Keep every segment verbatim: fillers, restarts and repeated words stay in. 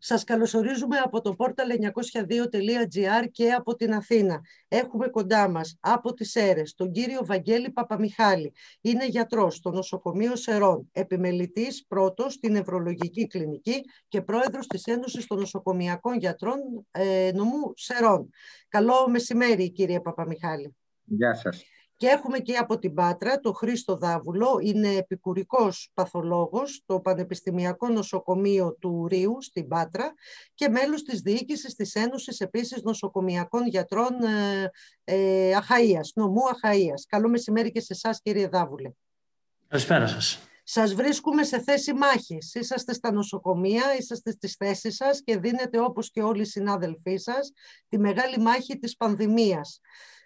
Σας καλωσορίζουμε από το πόρταλ εννιακόσια δύο τελεία τζι άρ και από την Αθήνα. Έχουμε κοντά μας από τις Σέρρες τον κύριο Βαγγέλη Παπαμιχάλη. Είναι γιατρός στο νοσοκομείο Σερών, επιμελητής πρώτος στην Νευρολογική Κλινική και πρόεδρος της Ένωσης των Νοσοκομιακών Γιατρών ε, νομού Σερών. Καλό μεσημέρι, κύριε Παπαμιχάλη. Γεια σας. Και έχουμε και από την Πάτρα τον Χρήστο Δάβουλο, είναι επικουρικός παθολόγος στο Πανεπιστημιακό Νοσοκομείο του Ρείου στην Πάτρα και μέλος της διοίκησης της Ένωσης επίσης Νοσοκομιακών Γιατρών ε, ε, Αχαΐας, νομού Αχαΐας. Καλό μεσημέρι και σε εσάς, κύριε Δάβουλε. Καλησπέρα σας. Σας βρίσκουμε σε θέση μάχης. Είσαστε στα νοσοκομεία, είσαστε στις θέσεις σας και δίνετε, όπως και όλοι οι συνάδελφοί σας, τη μεγάλη μάχη της πανδημίας.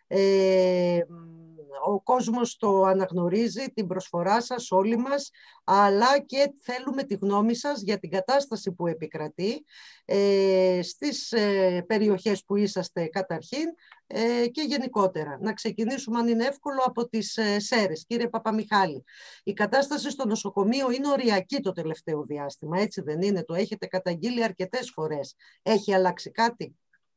Ε, ο κόσμος το αναγνωρίζει, την προσφορά σας, όλοι μας, αλλά και θέλουμε τη γνώμη σας για την κατάσταση που επικρατεί ε, στις ε, περιοχές που είσαστε καταρχήν ε, και γενικότερα. Να ξεκινήσουμε, αν είναι εύκολο, από τις ε, Σέρρες. Κύριε Παπαμιχάλη, η κατάσταση στο νοσοκομείο είναι οριακή το τελευταίο διάστημα, έτσι δεν είναι? Το έχετε καταγγείλει αρκετές φορές. Έχει αλλάξει κάτι?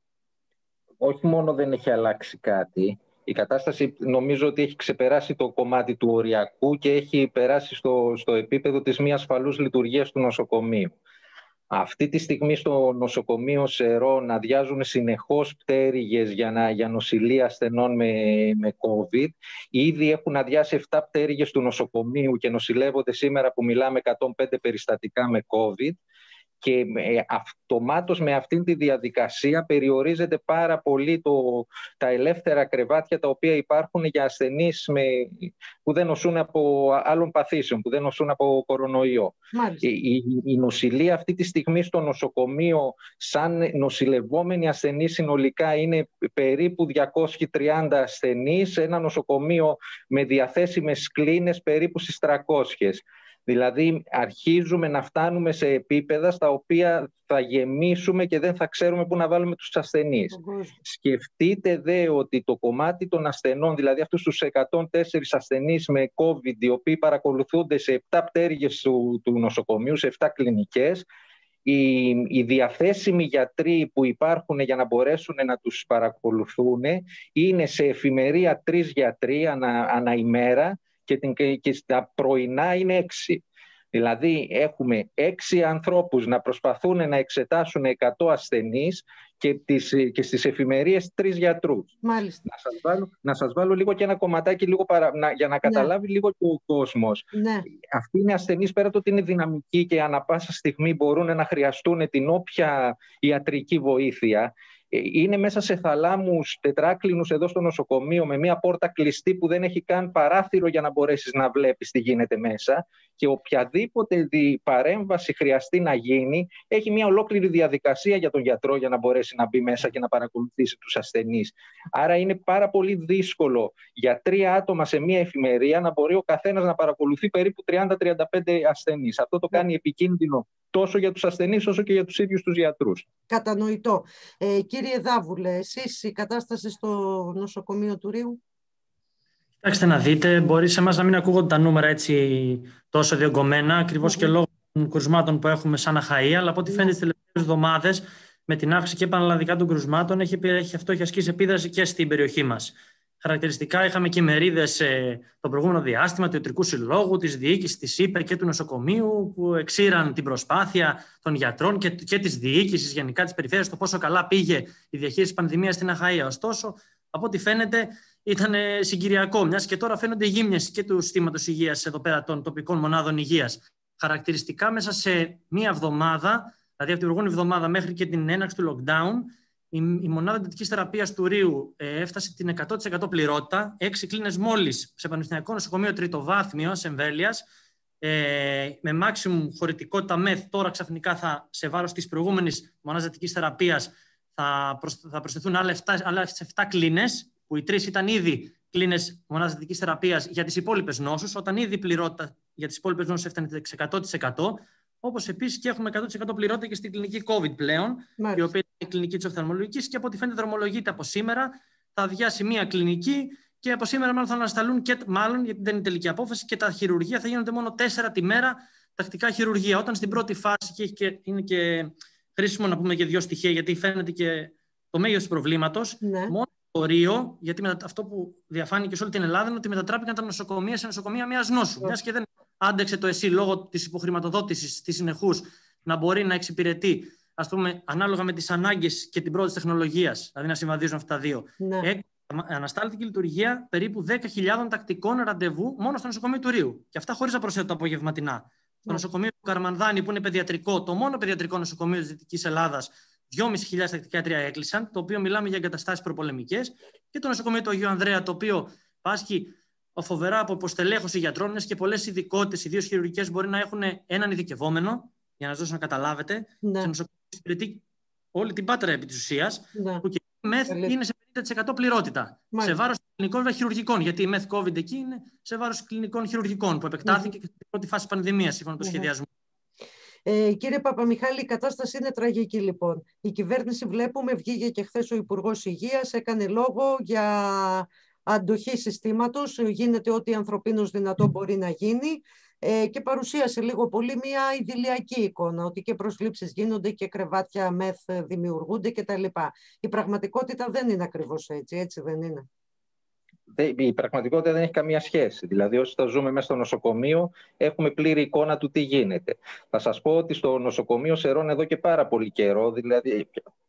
Όχι μόνο δεν έχει αλλάξει κάτι, η κατάσταση νομίζω ότι έχει ξεπεράσει το κομμάτι του οριακού και έχει περάσει στο, στο επίπεδο της μη ασφαλούς λειτουργίας του νοσοκομείου. Αυτή τη στιγμή στο νοσοκομείο Σερών αδειάζουν συνεχώς πτέρυγες για, να, για νοσηλεία ασθενών με, με COVID. Ήδη έχουν αδειάσει επτά πτέρυγες του νοσοκομείου και νοσηλεύονται σήμερα που μιλάμε εκατόν πέντε περιστατικά με COVID. Και αυτομάτως με αυτήν τη διαδικασία περιορίζεται πάρα πολύ το, τα ελεύθερα κρεβάτια τα οποία υπάρχουν για ασθενείς με, που δεν νοσούν από άλλων παθήσεων, που δεν νοσούν από κορονοϊό. Η, η, η νοσηλεία αυτή τη στιγμή στο νοσοκομείο σαν νοσηλευόμενοι ασθενείς συνολικά είναι περίπου διακόσιοι τριάντα ασθενείς, ένα νοσοκομείο με διαθέσιμες κλίνες περίπου στις τριακόσιες. Δηλαδή αρχίζουμε να φτάνουμε σε επίπεδα στα οποία θα γεμίσουμε και δεν θα ξέρουμε πού να βάλουμε τους ασθενείς. Mm-hmm. Σκεφτείτε δε ότι το κομμάτι των ασθενών, δηλαδή αυτούς τους εκατόν τέσσερις ασθενείς με COVID, οι οποίοι παρακολουθούνται σε επτά πτέρυγες του, του νοσοκομείου, σε επτά κλινικές, οι, οι διαθέσιμοι γιατροί που υπάρχουν για να μπορέσουν να τους παρακολουθούν είναι σε εφημερία τρεις γιατροί ανα, ανά ημέρα, Και, την, και στα πρωινά είναι έξι. Δηλαδή έχουμε έξι ανθρώπους να προσπαθούν να εξετάσουν εκατό ασθενείς και, τις, και στις εφημερίες τρεις γιατρούς. Μάλιστα. Να σας βάλω, να σας βάλω λίγο και ένα κομματάκι λίγο παρα, να, για να καταλάβει ναι. λίγο και ο κόσμος. Ναι. Αυτοί είναι ασθενείς πέρα το ότι είναι δυναμικοί και ανά πάσα στιγμή μπορούν να χρειαστούν την όποια ιατρική βοήθεια. Είναι μέσα σε θαλάμους τετράκλινους εδώ στο νοσοκομείο με μια πόρτα κλειστή που δεν έχει καν παράθυρο για να μπορέσεις να βλέπεις τι γίνεται μέσα και οποιαδήποτε παρέμβαση χρειαστεί να γίνει έχει μια ολόκληρη διαδικασία για τον γιατρό για να μπορέσει να μπει μέσα και να παρακολουθήσει τους ασθενείς. Άρα είναι πάρα πολύ δύσκολο για τρία άτομα σε μια εφημερία να μπορεί ο καθένας να παρακολουθεί περίπου τριάντα με τριάντα πέντε ασθενείς. Αυτό το κάνει επικίνδυνο τόσο για τους ασθενείς όσο και για τους ίδιους τους γιατρούς. Κατανοητό. Ε, κύριε Δάβουλε, εσείς η κατάσταση στο νοσοκομείο του Ρείου? Κοιτάξτε να δείτε, μπορεί σε εμάς να μην ακούγονται τα νούμερα έτσι τόσο διωγγωμένα, ακριβώς mm-hmm. και λόγω των κρουσμάτων που έχουμε σαν Αχαΐα, αλλά από ό,τι φαίνεται τις τελευταίες εβδομάδες με την αύξηση και επαναλλαδικά των κρουσμάτων έχει, έχει, αυτό έχει ασκήσει επίδραση και στην περιοχή μας. Χαρακτηριστικά είχαμε και μερίδες ε, το προηγούμενο διάστημα του Ιατρικού Συλλόγου, της διοίκησης της ΥΠΕ και του νοσοκομείου που εξήραν την προσπάθεια των γιατρών και, και της διοίκησης γενικά της περιφέρειας στο πόσο καλά πήγε η διαχείριση της πανδημίας στην Αχαΐα. Ωστόσο, από ό,τι φαίνεται, ήταν συγκυριακό, μιας και τώρα φαίνονται γύμνες και του συστήματος υγείας εδώ πέρα των τοπικών μονάδων υγείας. Χαρακτηριστικά μέσα σε μία εβδομάδα, δηλαδή από την προηγούμενη εβδομάδα μέχρι και την έναρξη του lockdown, η, η μονάδα εντατικής θεραπείας του Ρείου ε, έφτασε την εκατό τοις εκατό πληρότητα, έξι κλίνες μόλις σε πανεπιστημιακό νοσοκομείο τριτοβάθμιο εμβέλειας, ε, με maximum χωρητικότητα μεθ, τώρα ξαφνικά θα, σε βάρος της προηγούμενης μονάδας εντατικής θεραπείας θα, προσ, θα προσθεθούν άλλες επτά κλίνες, που οι τρεις ήταν ήδη κλίνες μονάδας εντατικής θεραπείας για τις υπόλοιπες νόσους, όταν ήδη η πληρότητα για τις υπόλοιπες νόσους έφτανε εκατό τοις εκατό. Όπως επίσης και έχουμε εκατό τοις εκατό πληρότητα και στην κλινική COVID πλέον, Μάλιστα. η οποία είναι η κλινική της οφθαλμολογικής και από ό,τι φαίνεται δρομολογείται από σήμερα. Θα αδειάσει μία κλινική και από σήμερα μάλλον θα ανασταλούν και, μάλλον, γιατί δεν είναι τελική απόφαση, και τα χειρουργεία θα γίνονται μόνο τέσσερα τη μέρα τακτικά χειρουργεία. Όταν στην πρώτη φάση και, και είναι και χρήσιμο να πούμε και δύο στοιχεία, γιατί φαίνεται και το μέγεθος του προβλήματος. Ναι. Μόνο το Ρίο, γιατί μετα... αυτό που διαφάνηκε σε όλη την Ελλάδα είναι ότι μετατράπηκαν τα νοσοκομεία σε νοσοκομεία μιας νόσου. Μιας και δεν άντεξε το ΕΣΥ λόγω της υποχρηματοδότησης της συνεχούς να μπορεί να εξυπηρετεί, ας πούμε, ανάλογα με τις ανάγκες και την πρόοδο της τεχνολογίας, δηλαδή να συμβαδίζουν αυτά τα δύο. Ναι. Ε, αναστάλθηκε η λειτουργία περίπου δέκα χιλιάδων τακτικών ραντεβού μόνο στο νοσοκομείο του Ρίου. Και αυτά χωρίς να προσθέτω τα απογευματινά. Ναι. Το νοσοκομείο του Καρμανδάνη, που είναι παιδιατρικό, το μόνο παιδιατρικό νοσοκομείο της Δυτικής Ελλάδας, δυόμισι χιλιάδες τακτικά ιατρία έκλεισαν, το οποίο μιλάμε για εγκαταστάσεις προπολεμικές. Και το νοσοκομείο του Αγίου Ανδρέα, το οποίο πάσχει φοβερά από υποστελέχωση γιατρών, και πολλές ειδικότητες, ιδίως χειρουργικές, μπορεί να έχουν έναν ειδικευόμενο, για να σας δώσω να καταλάβετε. Ναι. Σε νοσοκομείο υπηρετεί όλη την Πάτρα επί της ουσίας, ναι. Που και η ΜΕΘ είναι σε πενήντα τοις εκατό πληρότητα. Μάλιστα. Σε βάρος κλινικών χειρουργικών, γιατί η ΜΕΘ COVID εκεί είναι σε βάρος κλινικών χειρουργικών, που επεκτάθηκε mm-hmm. και στην πρώτη φάση πανδημίας, σύμφωνα με το mm-hmm. σχεδιασμό. Ε, κύριε Παπαμιχάλη, η κατάσταση είναι τραγική λοιπόν. Η κυβέρνηση, βλέπουμε, βγήκε και χθες ο Υπουργός Υγείας, έκανε λόγο για αντοχή συστήματος, γίνεται ό,τι ανθρωπίνως δυνατό μπορεί να γίνει, ε, και παρουσίασε λίγο πολύ μια ιδηλιακή εικόνα, ότι και προσλήψεις γίνονται και κρεβάτια μεθ δημιουργούνται κτλ. Η πραγματικότητα δεν είναι ακριβώς έτσι, έτσι δεν είναι? Η πραγματικότητα δεν έχει καμία σχέση. Δηλαδή, όσοι θα ζούμε μέσα στο νοσοκομείο, έχουμε πλήρη εικόνα του τι γίνεται. Θα σας πω ότι στο νοσοκομείο Σερών εδώ και πάρα πολύ καιρό, δηλαδή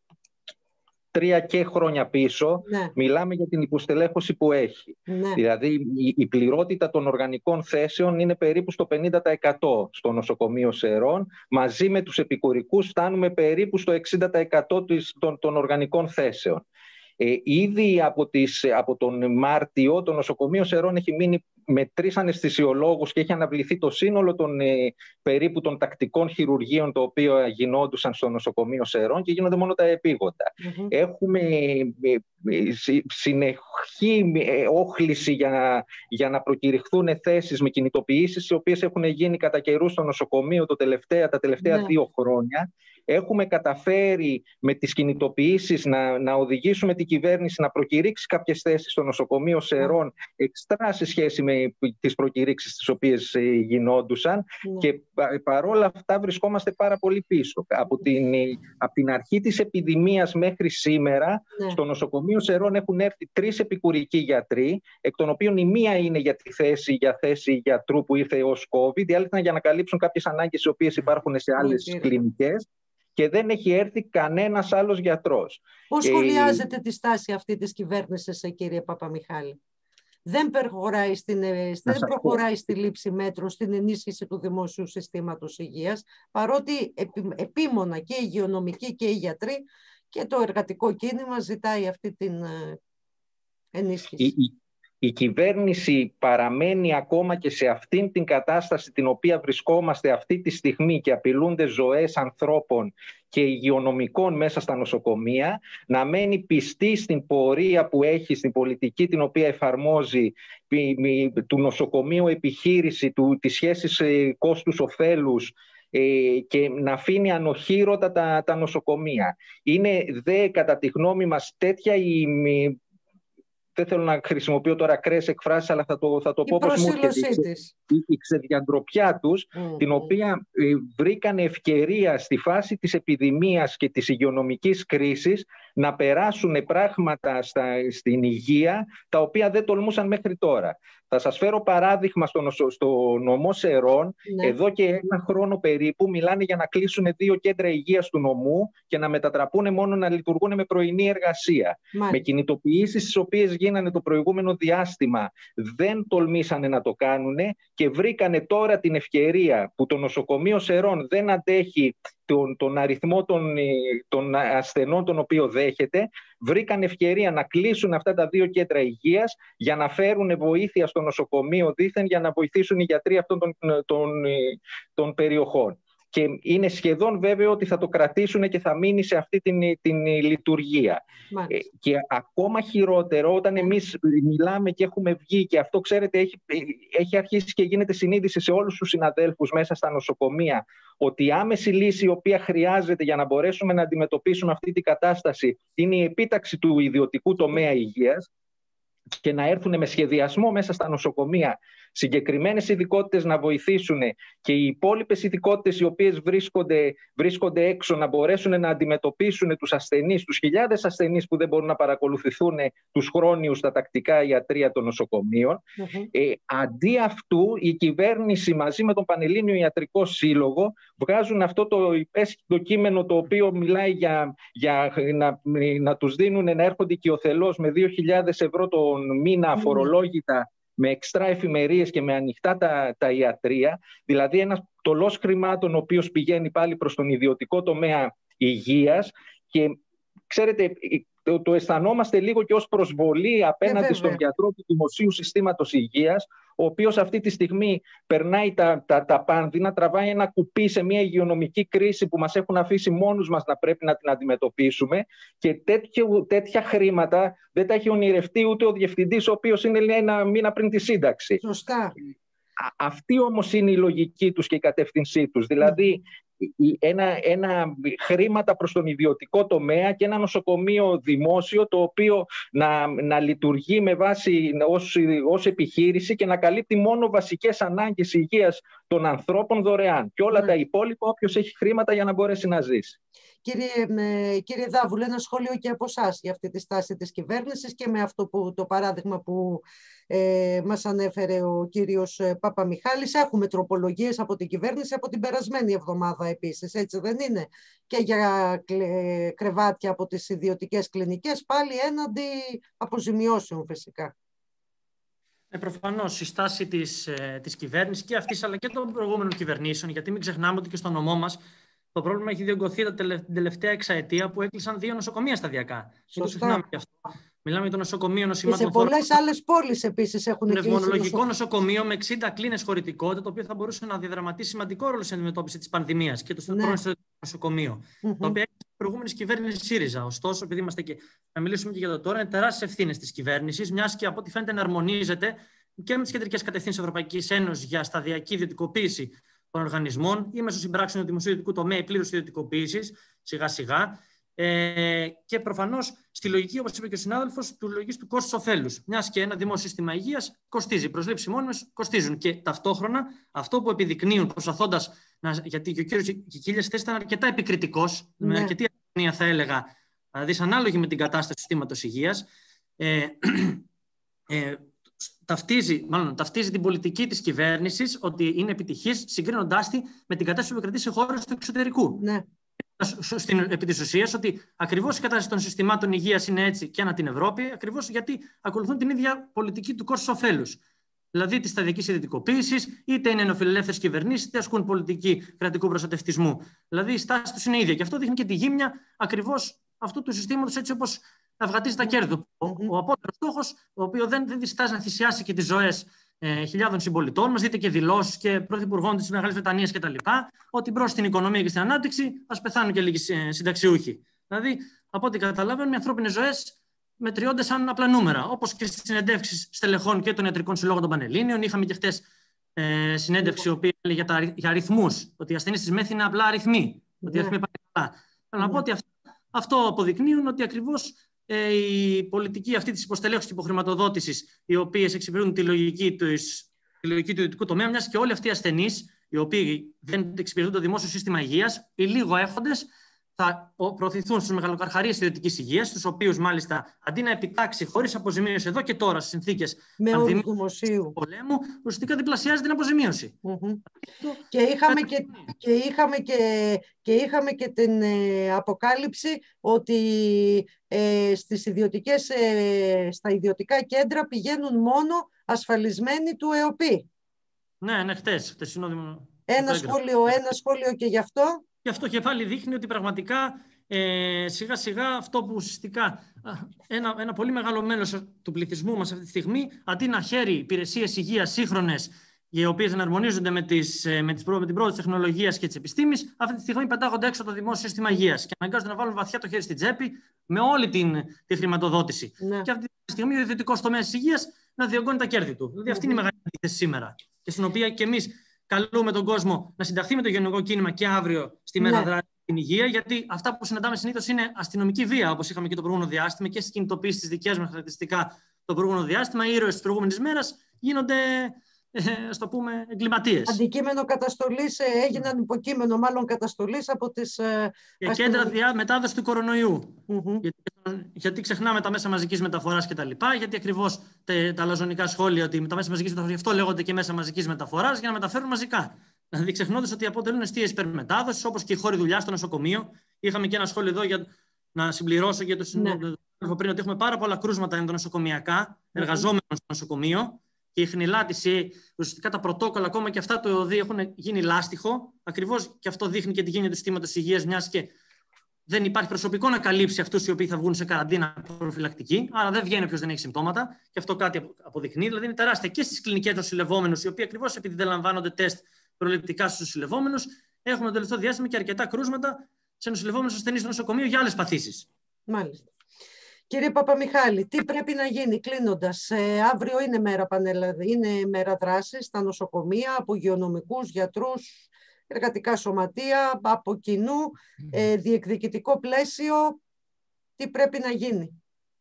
τρία και χρόνια πίσω, ναι. μιλάμε για την υποστελέχωση που έχει. Ναι. Δηλαδή, η, η πληρότητα των οργανικών θέσεων είναι περίπου στο πενήντα τοις εκατό στο νοσοκομείο Σερών. Μαζί με τους επικουρικούς φτάνουμε περίπου στο εξήντα τοις εκατό των, των οργανικών θέσεων. Ε, ήδη από, τις, από τον Μάρτιο το νοσοκομείο Σερών έχει μείνει με τρεις αναισθησιολόγους και έχει αναβληθεί το σύνολο των ε, περίπου των τακτικών χειρουργείων τα οποία γινόντουσαν στο νοσοκομείο Σερών και γίνονται μόνο τα επίγοντα. Mm-hmm. Έχουμε ε, ε, συνεχή ε, όχληση για να, για να προκηρυχθούν θέσεις με κινητοποιήσεις, οι οποίες έχουν γίνει κατά καιρού στο νοσοκομείο το τελευταία, τα τελευταία mm-hmm. δύο χρόνια. Έχουμε καταφέρει με τις κινητοποιήσεις να, να οδηγήσουμε την κυβέρνηση να προκηρύξει κάποιες θέσεις στο νοσοκομείο Σερών εξτρά σε σχέση με τις προκηρύξεις τις οποίες ε, γινόντουσαν yeah. και πα, παρόλα αυτά βρισκόμαστε πάρα πολύ πίσω. Από την, από την αρχή της επιδημίας μέχρι σήμερα yeah. στο νοσοκομείο Σερών έχουν έρθει τρεις επικουρικοί γιατροί, εκ των οποίων η μία είναι για τη θέση, για θέση γιατρού που ήρθε ως COVID, η άλλη ήταν για να καλύψουν κάποιες ανάγκες οι οποίες υπάρχουν σε άλλες yeah. κλινικές. Και δεν έχει έρθει κανένας άλλος γιατρός. Πώς σχολιάζετε ε... τη στάση αυτή της κυβέρνησης, κύριε Παπαμιχάλη? Δεν προχωράει, στην, δεν προχωράει στη λήψη μέτρων, στην ενίσχυση του δημόσιου συστήματος υγείας, παρότι επί, επίμονα και οι υγειονομικοί και οι γιατροί και το εργατικό κίνημα ζητάει αυτή την ενίσχυση. Η, η... Η κυβέρνηση παραμένει ακόμα και σε αυτήν την κατάσταση την οποία βρισκόμαστε αυτή τη στιγμή και απειλούνται ζωές ανθρώπων και υγειονομικών μέσα στα νοσοκομεία, να μένει πιστή στην πορεία που έχει, στην πολιτική την οποία εφαρμόζει του νοσοκομείου επιχείρηση, του, της σχέσης κόστους-οφέλους, και να αφήνει ανοχήρωτα τα, τα νοσοκομεία. Είναι δε κατά τη γνώμη μας τέτοια η... Δεν θέλω να χρησιμοποιώ τώρα ακραίες εκφράσεις, αλλά θα το, θα το πω όπως μου έρχεται. Η, η ξεδιαντροπιά τους, mm. την οποία ε, βρήκαν ευκαιρία στη φάση της επιδημίας και της υγειονομικής κρίσης να περάσουν πράγματα στα, στην υγεία, τα οποία δεν τολμούσαν μέχρι τώρα. Θα σας φέρω παράδειγμα στο, νοσο, στο νομό Σερών. Ναι. Εδώ και ένα χρόνο περίπου μιλάνε για να κλείσουν δύο κέντρα υγείας του νομού και να μετατραπούν μόνο να λειτουργούν με πρωινή εργασία. Μάλιστα. Με κινητοποιήσεις τις οποίες γίνανε το προηγούμενο διάστημα δεν τολμήσανε να το κάνουν και βρήκανε τώρα την ευκαιρία που το νοσοκομείο Σερών δεν αντέχει τον, τον αριθμό των, των ασθενών τον οποίο δέχεται, βρήκαν ευκαιρία να κλείσουν αυτά τα δύο κέντρα υγείας για να φέρουν βοήθεια στο νοσοκομείο δήθεν για να βοηθήσουν οι γιατροί αυτών των, των, των περιοχών. Και είναι σχεδόν βέβαιο ότι θα το κρατήσουν και θα μείνει σε αυτή την, την λειτουργία. Ε, και ακόμα χειρότερο όταν εμείς μιλάμε και έχουμε βγει, και αυτό ξέρετε έχει, έχει αρχίσει και γίνεται συνείδηση σε όλους τους συναδέλφους μέσα στα νοσοκομεία, ότι η άμεση λύση η οποία χρειάζεται για να μπορέσουμε να αντιμετωπίσουμε αυτή την κατάσταση είναι η επίταξη του ιδιωτικού τομέα υγείας και να έρθουν με σχεδιασμό μέσα στα νοσοκομεία συγκεκριμένες ειδικότητες να βοηθήσουν και οι υπόλοιπες ειδικότητες οι οποίες βρίσκονται, βρίσκονται έξω να μπορέσουν να αντιμετωπίσουν τους ασθενείς, τους χιλιάδες ασθενείς που δεν μπορούν να παρακολουθηθούν τους χρόνιους στα τακτικά ιατρεία των νοσοκομείων. Mm-hmm. Ε, αντί αυτού, η κυβέρνηση μαζί με τον Πανελλήνιο Ιατρικό Σύλλογο βγάζουν αυτό το υπέσχυτο κείμενο το οποίο μιλάει για, για να, να τους δίνουν να έρχονται οικειοθελώς με δύο χιλιάδες ευρώ τον μήνα αφορολόγητα, με εξτρά εφημερίες και με ανοιχτά τα, τα ιατρεία. Δηλαδή ένας τολός χρημάτων ο οποίος πηγαίνει πάλι προς τον ιδιωτικό τομέα υγείας και ξέρετε... Το, το αισθανόμαστε λίγο και ως προσβολή απέναντι ε, στον γιατρό του δημοσίου συστήματος υγείας, ο οποίος αυτή τη στιγμή περνάει τα, τα, τα πάνδυνα, τραβάει ένα κουπί σε μια υγειονομική κρίση που μας έχουν αφήσει μόνους μας να πρέπει να την αντιμετωπίσουμε και τέτοιο, τέτοια χρήματα δεν τα έχει ονειρευτεί ούτε ο διευθυντής, ο οποίος είναι λέει, ένα μήνα πριν τη σύνταξη. Σωστά. Αυτή όμως είναι η λογική τους και η κατεύθυνσή τους. Δηλαδή, ένα, ένα χρήματα προς τον ιδιωτικό τομέα και ένα νοσοκομείο δημόσιο το οποίο να, να λειτουργεί με βάση ως, ως επιχείρηση και να καλύπτει μόνο βασικές ανάγκες υγείας των ανθρώπων δωρεάν. Και όλα mm. τα υπόλοιπα όποιος έχει χρήματα για να μπορέσει να ζήσει. Κύριε, κύριε Δάβουλε, ένα σχόλιο και από εσάς για αυτή τη στάση της κυβέρνησης και με αυτό που, το παράδειγμα που ε, μας ανέφερε ο κύριος Παπαμιχάλης. Έχουμε τροπολογίες από την κυβέρνηση από την περασμένη εβδομάδα επίσης, έτσι δεν είναι? Και για κρεβάτια από τις ιδιωτικές κλινικές, πάλι έναντι αποζημιώσεων φυσικά. Ε, προφανώς η στάση της, ε, της κυβέρνησης και αυτής αλλά και των προηγούμενων κυβερνήσεων, γιατί μην ξεχνάμε ότι και στο νομό μας το πρόβλημα έχει διωγγωθεί την τελευταία εξαετία που έκλεισαν δύο νοσοκομεία σταδιακά. Μην το ξεχνάμε και αυτό. Μιλάμε για το νοσοκομείο νοσημάτων. Και σε πολλές άλλες πόλεις επίσης έχουν κλείσει. Το πνευμονολογικό νοσοκομείο με εξήντα κλίνες χωρητικότητα, το οποίο θα μπορούσε να διαδραματίσει σημαντικό ρόλο στην αντιμετώπιση της πανδημίας και το ναι. νοσοκομείο. Mm-hmm. Το οποίο έχει προηγούμενη κυβέρνηση ΣΥΡΙΖΑ. Ωστόσο, επειδή είμαστε και να μιλήσουμε και για το τώρα, είναι τεράστιες ευθύνες της κυβέρνησης, μιας και από ό,τι φαίνεται εναρμονίζεται και με τις κεντρικές κατευθύνσεις της Ευρωπαϊκής Ένωσης για σταδιακή ιδιωτικοποίηση των οργανισμών ή μέσω συμπράξεων του δημοσίου ιδιωτικού τομέα ή πλήρους ιδιωτικοποίησης, σιγά-σιγά. Ε, και προφανώς στη λογική, όπως είπε και ο συνάδελφος, του λογικής του κόστους-οφέλους. Μιας και ένα δημόσιο σύστημα υγείας κοστίζει. Οι προσλήψεις μόνιμες κοστίζουν. Και ταυτόχρονα αυτό που επιδεικνύουν προσπαθώντας. Να, γιατί και ο κύριος Κικίλιας χθες ήταν αρκετά επικριτικός, ναι. με αρκετή ερμηνεία θα έλεγα, δυσανάλογη με την κατάσταση του συστήματος υγείας. Ε, ε, Ταυτίζει, μάλλον, ταυτίζει την πολιτική της κυβέρνησης ότι είναι επιτυχής συγκρίνοντάς τη με την κατάσταση που επικρατεί σε χώρες του εξωτερικού. Ναι. Στην, επί της ουσίας ότι ακριβώς η κατάσταση των συστημάτων υγείας είναι έτσι και ανά την Ευρώπη, ακριβώς γιατί ακολουθούν την ίδια πολιτική του κόστους-οφέλους. Δηλαδή τη σταδιακή ιδιωτικοποίηση, είτε είναι νεοφιλελεύθερες κυβερνήσεις, είτε ασκούν πολιτική κρατικού προστατευτισμού. Δηλαδή η στάση τους είναι ίδια. Και αυτό δείχνει και τη γύμνια ακριβώς αυτού του συστήματος έτσι όπως αυγατίζει τα κέρδη του. Ο, ο απότερος στόχος, ο οποίος δεν, δεν διστάζει να θυσιάσει και τις ζωές ε, χιλιάδων συμπολιτών μας, δείτε και δηλώσεις και πρωθυπουργών της Μεγάλης Βρετανίας κτλ. Ότι μπρος στην οικονομία και στην ανάπτυξη ας πεθάνουν και λίγοι ε, συνταξιούχοι. Δηλαδή, από ό,τι καταλαβαίνουμε, οι ανθρώπινες ζωές μετριώνται σαν απλά νούμερα. Όπως και στις συνεντεύξεις στελεχών και των ιατρικών συλλόγων των Πανελλήνιων. Είχαμε και χτες ε, συνέντευξη, η οποία έλεγε για, τα, για αριθμούς. Ότι οι ασθενείς της ΜΕΘ είναι απλά αριθμοί. Ότι οι αριθμοί πάνε καλά. Θέλω να πω ότι αυτό, αυτό αποδεικνύουν ότι ακριβώς ε, η πολιτική αυτή της υποστελέχωσης και υποχρηματοδότησης, οι οποίες εξυπηρετούν τη λογική, τους, τη λογική του ιδιωτικού τομέα, μιας και όλοι αυτοί οι ασθενείς, οι οποίοι δεν εξυπηρετούν το δημόσιο σύστημα υγείας, οι λίγο έχοντες, θα προωθηθούν στους μεγαλοκαρχαρίες ιδιωτικής υγείας, στους οποίους μάλιστα αντί να επιτάξει χωρίς αποζημίωση εδώ και τώρα στις συνθήκες δημοσίου πολέμου, ουσιαστικά διπλασιάζει την αποζημίωση. Mm-hmm. Και, είχαμε και, και, είχαμε και, και είχαμε και την ε, αποκάλυψη ότι ε, στις ιδιωτικές, ε, στα ιδιωτικά κέντρα πηγαίνουν μόνο ασφαλισμένοι του ΕΟΠΗ. Ναι, ναι, χτες. χτες ένα, σχόλιο, ένα σχόλιο και γι' αυτό. Και αυτό και πάλι δείχνει ότι πραγματικά ε, σιγά σιγά αυτό που ουσιαστικά ένα, ένα πολύ μεγάλο μέλος του πληθυσμού μας αυτή τη στιγμή, αντί να χαίρει υπηρεσίες υγείας σύγχρονες, οι οποίες εναρμονίζονται με, τις, με, τις, με την πρόοδο της τεχνολογίας και της επιστήμης, αυτή τη στιγμή πετάγονται έξω το δημόσιο σύστημα υγείας και αναγκάζονται να βάλουν βαθιά το χέρι στην τσέπη με όλη την, τη χρηματοδότηση. Ναι. Και αυτή τη στιγμή ο ιδιωτικός τομέας της υγείας να διωγγώνει τα κέρδη του. Δηλαδή αυτή mm-hmm. είναι η μεγάλη αντίθεση σήμερα. Και στην οποία και εμείς καλούμε τον κόσμο να συνταχθεί με το γενικό κίνημα και αύριο στη μέρα ναι. δράση στην υγεία, γιατί αυτά που συναντάμε συνήθως είναι αστυνομική βία, όπως είχαμε και το προηγούμενο διάστημα και στις κινητοποιήσεις της δικές μας χαρακτηριστικά το προηγούμενο διάστημα. Οι ήρωες της προηγούμενης μέρας γίνονται ας το πούμε, εγκληματίες. Αντικείμενο καταστολής, έγιναν υποκείμενο μάλλον καταστολής από τις... Και κέντρα διά, μετάδοση του κορονοϊού. Mm-hmm. Γιατί, γιατί ξεχνάμε τα μέσα μαζικής μεταφοράς και τα λοιπά, γιατί ακριβώς τε, τα λαζονικά σχόλια ότι τα μέσα μαζικής μεταφοράς, γι' αυτό λέγονται και μέσα μαζικής μεταφοράς, για να μεταφέρουν μαζικά. Δηλαδή, ξεχνώντας ότι αποτελούν αιστείες υπερμετάδοσης, όπως και οι χώροι δουλειά στο νοσοκομείο. Είχαμε και ένα σχόλιο εδώ για να συμπληρώσω για το συνόδευμα ναι. πριν, ότι έχουμε πάρα πολλά κρούσματα ενδονοσοκομιακά, εργαζόμενων στο νοσοκομείο. Και η χνηλάτιση, ουσιαστικά τα πρωτόκολλα, ακόμα και αυτά το ΕΟΔΗ έχουν γίνει λάστιχο. Ακριβώς και αυτό δείχνει και τη γένεια του συστήματος υγείας, μιας και δεν υπάρχει προσωπικό να καλύψει αυτούς οι οποίοι θα βγουν σε καραντίνα προφυλακτική. Άρα δεν βγαίνει όποιος δεν έχει συμπτώματα. Και αυτό κάτι αποδεικνύει. Δηλαδή είναι τεράστια και στις κλινικές των νοσηλευόμενους, οι οποίοι ακριβώς επειδή δεν λαμβάνονται τεστ προληπτικά στους νοσηλευόμενους, έχουμε το τελευταίο διάστημα και αρκετά κρούσματα σε νοσηλευόμενους ασθενείς στο νοσοκομείο για άλλες παθήσεις. Μάλιστα. Κύριε Παπαμιχάλη, τι πρέπει να γίνει κλείνοντας? Ε, αύριο είναι μέρα, πανελα... είναι μέρα δράσης στα νοσοκομεία, από υγειονομικούς, γιατρούς, εργατικά σωματεία, από κοινού, ε, διεκδικητικό πλαίσιο. Τι πρέπει να γίνει?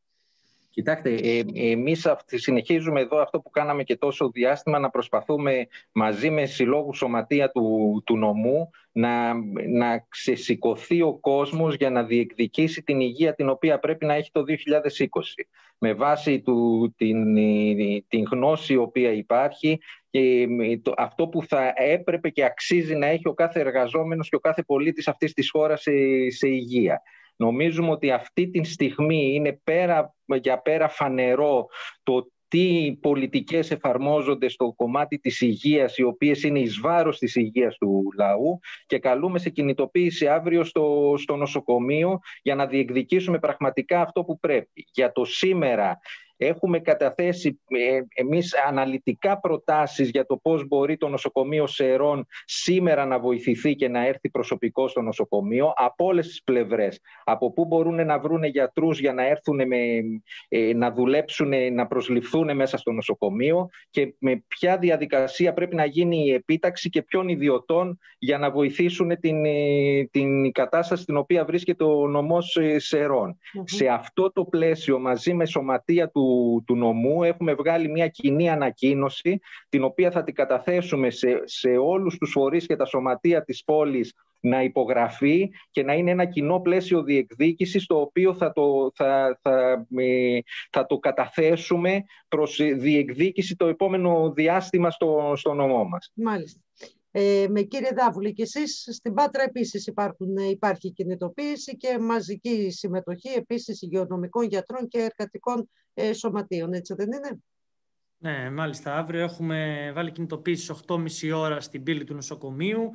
Κοιτάξτε, ε, εμείς συνεχίζουμε εδώ αυτό που κάναμε και τόσο διάστημα, να προσπαθούμε μαζί με συλλόγους σωματεία του, του νομού να, να ξεσηκωθεί ο κόσμος για να διεκδικήσει την υγεία την οποία πρέπει να έχει το δύο χιλιάδες είκοσι. Με βάση του, την, την γνώση η οποία υπάρχει και το, αυτό που θα έπρεπε και αξίζει να έχει ο κάθε εργαζόμενος και ο κάθε πολίτης αυτής της χώρας σε, σε υγεία. Νομίζουμε ότι αυτή τη στιγμή είναι πέρα για πέρα φανερό το τι πολιτικές εφαρμόζονται στο κομμάτι της υγείας, οι οποίες είναι εις βάρος της υγείας του λαού, και καλούμε σε κινητοποίηση αύριο στο, στο νοσοκομείο για να διεκδικήσουμε πραγματικά αυτό που πρέπει. Για το σήμερα έχουμε καταθέσει ε, εμείς αναλυτικά προτάσεις για το πώς μπορεί το νοσοκομείο Σερών σήμερα να βοηθηθεί και να έρθει προσωπικό στο νοσοκομείο από όλες τις πλευρές. Από πού μπορούν να βρουν γιατρούς για να έρθουν με, ε, να δουλέψουν, να προσληφθούν μέσα στο νοσοκομείο και με ποια διαδικασία πρέπει να γίνει η επίταξη και ποιων ιδιωτών για να βοηθήσουν την, ε, την κατάσταση στην οποία βρίσκεται ο νομός Σερών. Mm-hmm. Σε αυτό το πλαίσιο, μαζί με σωματεία του Του, του νομού, έχουμε βγάλει μια κοινή ανακοίνωση, την οποία θα την καταθέσουμε σε, σε όλους τους φορείς και τα σωματεία της πόλης να υπογραφεί και να είναι ένα κοινό πλαίσιο διεκδίκησης, το οποίο θα το, θα, θα, θα το καταθέσουμε προς διεκδίκηση το επόμενο διάστημα στο, στο νομό μας. Μάλιστα. Ε, με κύριε Δάβουλη, και εσείς στην Πάτρα επίσης υπάρχουν, υπάρχει κινητοποίηση και μαζική συμμετοχή επίσης υγειονομικών γιατρών και εργατικών ε, σωματείων, έτσι δεν είναι? Ναι, μάλιστα. Αύριο έχουμε βάλει κινητοποίηση στις οκτώ και μισή ώρα στην πύλη του νοσοκομείου,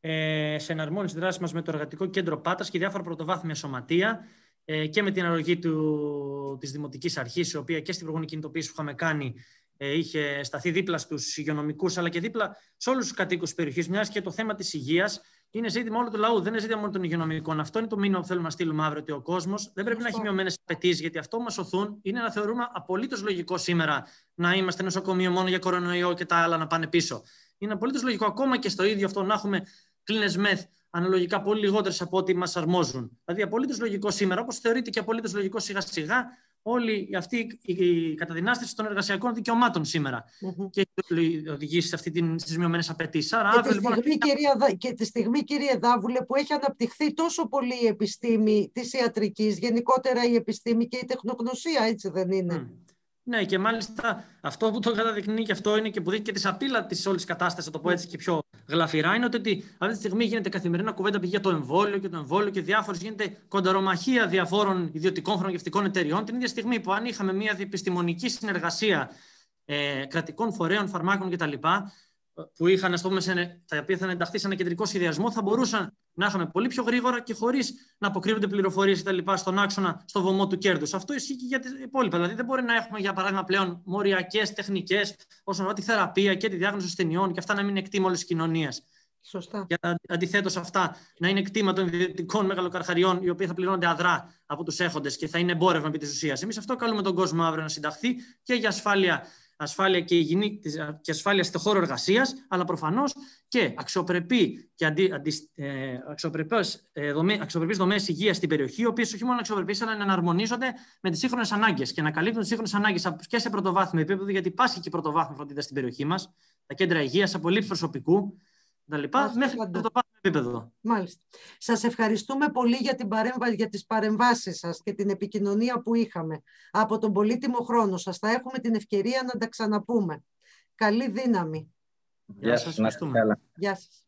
ε, σε εναρμόνιση δράση μας με το Εργατικό Κέντρο Πάτρας και διάφορα πρωτοβάθμια σωματεία ε, και με την αρρωγή του, της Δημοτικής Αρχής, η οποία και στην προηγούμενη κινητοποίηση που είχαμε κάνει είχε σταθεί δίπλα στους υγειονομικούς, αλλά και δίπλα σε όλους τους κατοίκους της περιοχής, μιας και το θέμα της υγείας είναι ζήτημα όλου του λαού, δεν είναι ζήτημα μόνο των υγειονομικών. Αυτό είναι το μήνυμα που θέλουμε να στείλουμε αύριο, ότι ο κόσμος δεν πρέπει να έχει μειωμένες απαιτήσεις, γιατί αυτό που μας οθούν είναι να θεωρούμε απολύτως λογικό σήμερα να είμαστε νοσοκομείο μόνο για κορονοϊό και τα άλλα να πάνε πίσω. Είναι απολύτως λογικό ακόμα και στο ίδιο αυτό να έχουμε κλίνες μεθ αναλογικά πολύ λιγότερες από ό,τι μας αρμόζουν. Δηλαδή, απολύτως λογικό σήμερα, όπως θεωρείται και απολύτως λογικό σιγά-σιγά, όλη αυτή η καταδυνάστευση των εργασιακών δικαιωμάτων σήμερα. Mm-hmm. Και έχει οδηγήσει σε αυτή τις μειωμένες απαιτήσεις. Άρα, και, αύριο, τη λοιπόν, στιγμή, κυρία, και τη στιγμή, κύριε Δάβουλε, που έχει αναπτυχθεί τόσο πολύ η επιστήμη της ιατρικής, γενικότερα η επιστήμη και η τεχνογνωσία, έτσι δεν είναι? Mm. Ναι, και μάλιστα αυτό που το καταδεικνύει και αυτό είναι και που δείχνει και τη σαπίλα τη όλη κατάσταση, να το πω έτσι και πιο γλαφυρά, είναι ότι αυτή τη στιγμή γίνεται καθημερινά κουβέντα για το εμβόλιο και το εμβόλιο και διάφορες, γίνεται κονταρομαχία διαφόρων ιδιωτικών φαρμακευτικών εταιριών. Την ίδια στιγμή που αν είχαμε μια διεπιστημονική συνεργασία ε, κρατικών φορέων, φαρμάκων κτλ., που είχαν, ας πούμε, σε, τα οποία θα ενταχθεί σε ένα κεντρικό σχεδιασμό, θα μπορούσαν να είχαμε πολύ πιο γρήγορα και χωρίς να αποκρύβονται πληροφορίες κτλ. Στον άξονα, στο βωμό του κέρδους. Αυτό ισχύει και για τα υπόλοιπα. Δηλαδή, δεν μπορεί να έχουμε, για παράδειγμα, πλέον μοριακές τεχνικές όσον αφορά τη θεραπεία και τη διάγνωση ασθενειών και αυτά να μην είναι κτήμα όλης της κοινωνίας. Σωστά. Και αντιθέτως, αυτά να είναι κτήμα των ιδιωτικών μεγαλοκαρχαριών, οι οποίοι θα πληρώνονται αδρά από τους έχοντες και θα είναι εμπόρευμα επί της ουσίας. Εμείς αυτό καλούμε τον κόσμο αύριο να συνταχθεί και για ασφάλεια ασφάλεια και υγιεινή και ασφάλεια στο χώρο εργασίας, αλλά προφανώς και αξιοπρεπή και αντι, αντι, ε, αξιοπρεπές, ε, δομέ, αξιοπρεπείς δομές υγείας στην περιοχή, οι οποίες όχι μόνο αξιοπρεπείς, αλλά να εναρμονίζονται με τις σύγχρονες ανάγκες και να καλύπτουν τις σύγχρονες ανάγκες και σε πρωτοβάθμιο επίπεδο, γιατί υπάρχει και πρωτοβάθμιο φροντίδα στην περιοχή μας, τα κέντρα υγείας, απολύτως προσωπικού κτλ. Μέχρι το πρωτοβάθμιο επίπεδο. Μάλιστα. Σας ευχαριστούμε πολύ για, την παρέμβα... για τις παρεμβάσεις σας και την επικοινωνία που είχαμε από τον πολύτιμο χρόνο σας. Θα έχουμε την ευκαιρία να τα ξαναπούμε. Καλή δύναμη. Γεια σας. Γεια σας. Γεια σας.